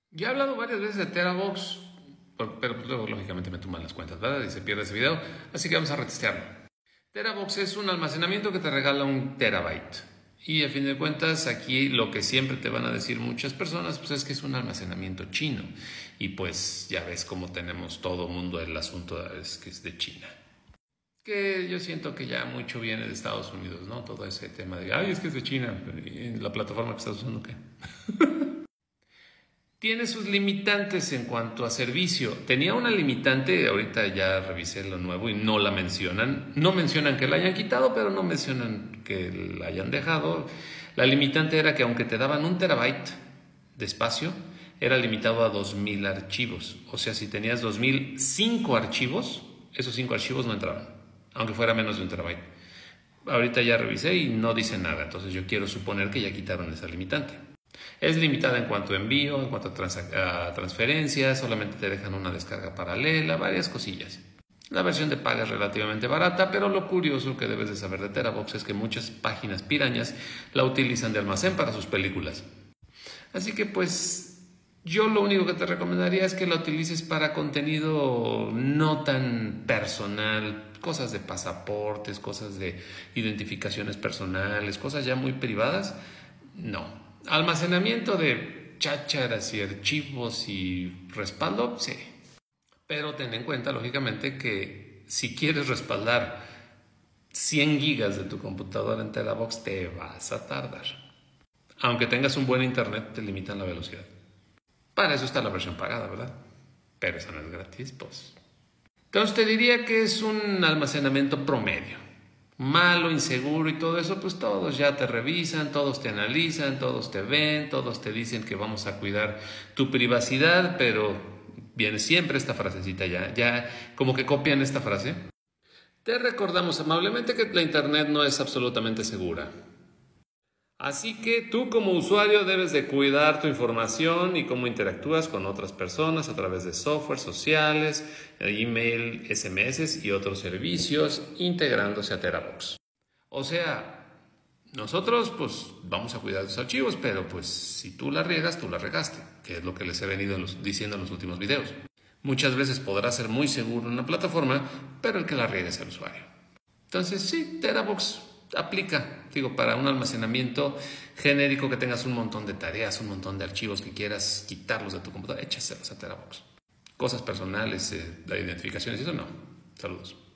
Ya he hablado varias veces de Terabox, pero luego lógicamente me toman las cuentas, ¿verdad? Y se pierde ese video, así que vamos a retestearlo. Terabox es un almacenamiento que te regala 1 TB. Y a fin de cuentas, aquí lo que siempre te van a decir muchas personas, pues es que es un almacenamiento chino. Y pues ya ves cómo tenemos todo mundo el asunto es que es de China. Que yo siento que ya mucho viene de Estados Unidos, ¿no? Todo ese tema de, ay, es que es de China, ¿y en la plataforma que estás usando qué? Tiene sus limitantes en cuanto a servicio. Tenía una limitante, ahorita ya revisé lo nuevo y no la mencionan. No mencionan que la hayan quitado, pero no mencionan que la hayan dejado. La limitante era que aunque te daban 1 TB de espacio, era limitado a 2000 archivos. O sea, si tenías 2005 archivos, esos 5 archivos no entraban, aunque fuera menos de 1 TB. Ahorita ya revisé y no dice nada, entonces yo quiero suponer que ya quitaron esa limitante. Es limitada en cuanto a envío, en cuanto a transferencias, solamente te dejan una descarga paralela, varias cosillas. La versión de paga es relativamente barata, pero lo curioso que debes de saber de Terabox es que muchas páginas pirañas la utilizan de almacén para sus películas. Así que pues yo lo único que te recomendaría es que la utilices para contenido no tan personal, cosas de pasaportes, cosas de identificaciones personales, cosas ya muy privadas, no. Almacenamiento de chácharas y archivos y respaldo, sí. Pero ten en cuenta, lógicamente, que si quieres respaldar 100 gigas de tu computadora en Terabox, te vas a tardar. Aunque tengas un buen internet, te limitan la velocidad. Para eso está la versión pagada, ¿verdad? Pero esa no es gratis, pues. Entonces te diría que es un almacenamiento promedio. Malo, inseguro y todo eso, pues todos ya te revisan, todos te analizan, todos te ven, todos te dicen que vamos a cuidar tu privacidad, pero viene siempre esta frasecita ya como que copian esta frase. Te recordamos amablemente que la internet no es absolutamente segura. Así que tú como usuario debes de cuidar tu información y cómo interactúas con otras personas a través de software sociales, email, SMS y otros servicios integrándose a Terabox. O sea, nosotros pues vamos a cuidar tus archivos, pero pues si tú la riegas, tú la regaste, que es lo que les he venido diciendo en los últimos videos. Muchas veces podrá ser muy seguro en una plataforma, pero el que la riega es el usuario. Entonces sí, Terabox aplica, digo, para un almacenamiento genérico que tengas un montón de tareas, un montón de archivos que quieras quitarlos de tu computadora, échaselos a Terabox. Cosas personales, de identificaciones y eso no. Saludos.